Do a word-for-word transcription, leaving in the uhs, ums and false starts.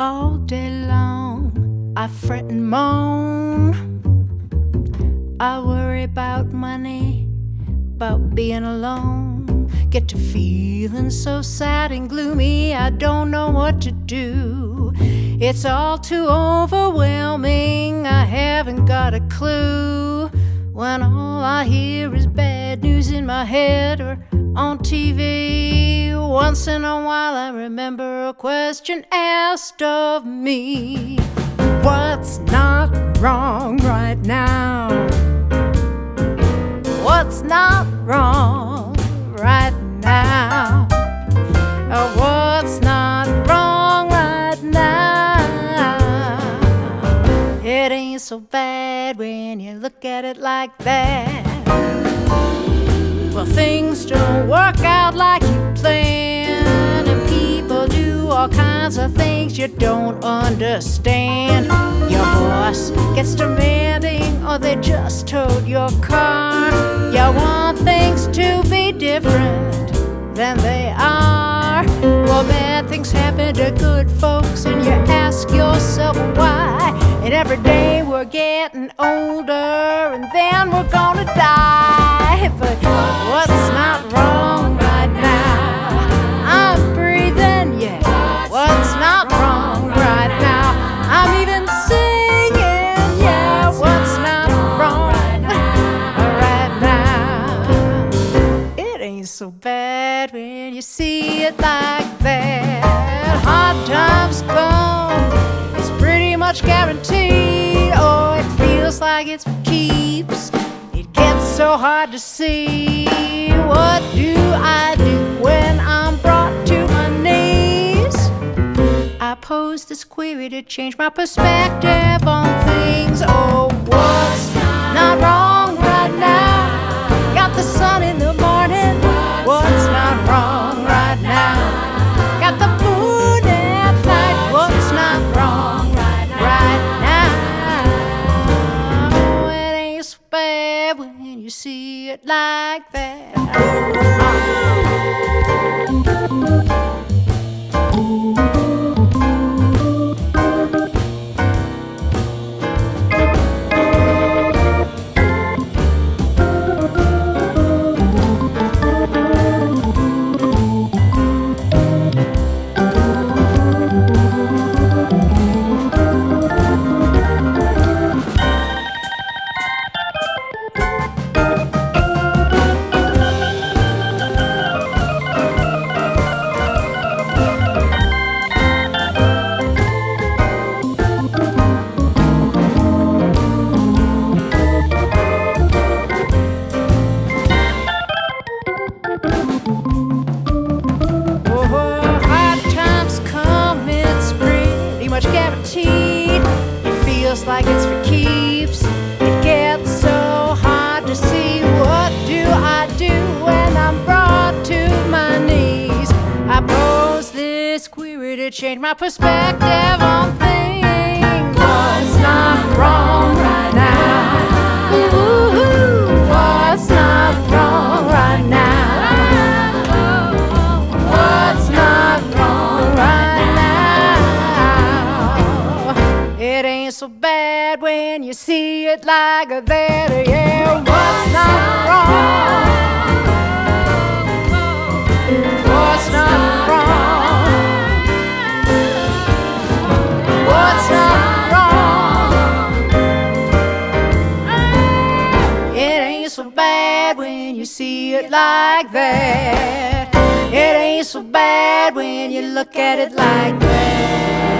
All day long I fret and moan. I worry about money, about being alone. Get to feeling so sad and gloomy, I don't know what to do. It's all too overwhelming, I haven't got a clue. When all I hear is bad news in my head or on T V. Once in a while I remember a question asked of me: what's not wrong right now? What's not wrong right now? Oh, what's not wrong right now? It ain't so bad when you look at it like that. Well, things don't work out like you planned, and people do all kinds of things you don't understand. Your boss gets demanding, or they just towed your car. You want things to be different than they are. Well, bad things happen to good folks, and you ask yourself why. And every day we're getting older, and then we're gonna die. But what's not wrong right now? I'm breathing, yeah. What's not wrong right now? I'm even singing, yeah. What's not wrong right now? It ain't so bad when you see it like that. Hard times come, it's pretty much guaranteed. Oh, it feels like it's for keeps. It gets so hard to see. What do I do when I'm brought to my knees? I pose this query to change my perspective on things. Oh, what's not wrong right now? Got the sun in the morning. What's not wrong right now? Got the moon at night. What's not wrong right now? It ain't so bad when you see it like that. It feels like it's for keeps. It gets so hard to see. What do I do when I'm brought to my knees? I pose this query to change my perspective on things. What's not wrong right now? Ooh, what's not wrong right now? What's not wrong right now? It ain't so bad when you see it like that. Yeah, what's not wrong? What's not wrong? What's not wrong? It ain't so bad when you see it like that. It ain't so bad when you look at it like that.